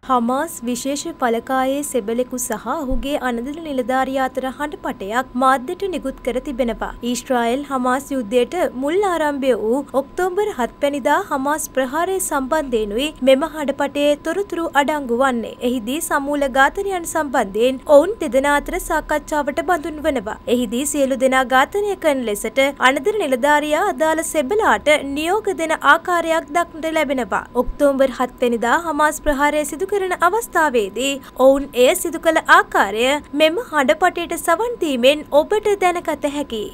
හමාස් විශේෂ පලකායේ සෙබලෙකු සහ ඔහුගේ අනදර නිලධාරියා අතර හඬපටයක් මාධ්‍යට නිකුත් කර තිබෙනවා. ඊශ්‍රායෙල් හමාස් යුද්ධයට මුල් ආරම්භය වූ ඔක්තෝබර් 7 වැනිදා හමාස් ප්‍රහාරය සම්බන්ධයෙන්ුයි මෙම හඬපටයේ තොරතුරු අඩංගු වන්නේ. එහිදී සමූල ඝාතනයන් සම්බන්ධයෙන් ඔවුන් දෙදෙනා අතර සාකච්ඡාවට බඳුන් වනවා. එහිදී සියලු දෙනා ඝාතනය කරන ලෙසට අනදර නිලධාරියා අදාළ සෙබලාට නියෝග දෙන ආකාරයක් දක්නට ලැබෙනවා. ඔක්තෝබර් 7 වැනිදා හමාස් ප්‍රහාරය සිදු කරන අවස්ථාවේදී ඔවුන් එය සිදු කළ ආකාරය මෙම හඬපටයට සවන් දීමෙන් ඔබට දැනගත හැකියි.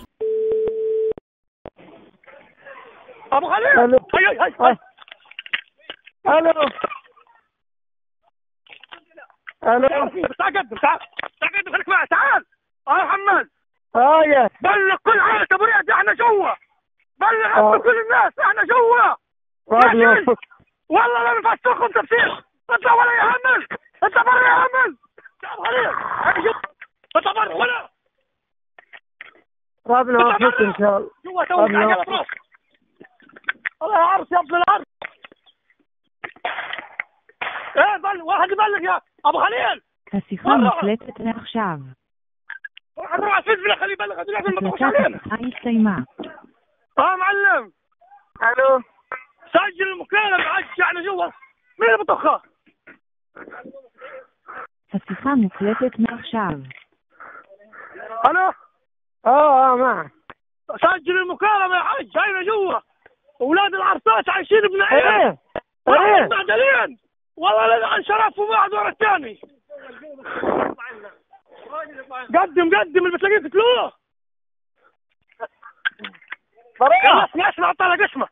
أبو خليل هاي هاي الو الو تقدم تقدم خليك معي تعال محمد هاي بلغ كل عائلة ابو رياض احنا جوا بلغ كل الناس احنا جوا والله لا نفسركم تفسير انت ولا يهمك انت برا يهمك يا ابو خليل انت برا ولا ربنا يوفقك ان شاء الله. جوا توك على راسك الله يعرف يا ابن الارض. ايه بلغ واحد يبلغ يا ابو خليل. השיחה מוקלטת מעכשיו. روح على الفيسبوك خليه يبلغ هذول لازم ما تخش علينا. הסתיימה. معلم الو سجل المكالمة معاك يعني جوا مين اللي بطخها؟ השיחה מוקלטת מעכשיו. الو معك. سجل المكالمة يا حاج هنا جوا اولاد العرسات عايشين بنعيم ايه معدلين والله لا انشرفوا واحد ورا الثاني. قدم اللي بتلاقيه تقتلوه. اسمع طلع قسمه.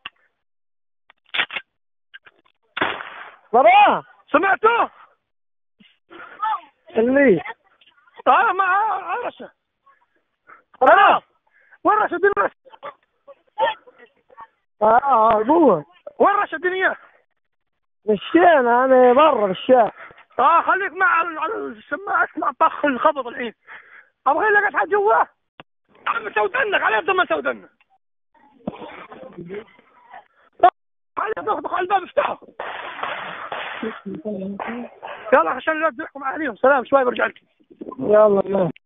براء سمعتوه؟ اللي مع رشا. وين رشا الدنيا؟ ابوه وين رشا الدنيا؟ مشينا انا برا بالشارع. خليك مع على السماعة اسمع طخ الخبط الحين. ابغى لك حد جوا. عم سودنك عليه ضمن سودنك. عليه ضغط على الباب افتحه. يلا عشان لا تزحكم عليهم. سلام شوي برجع لك. يلا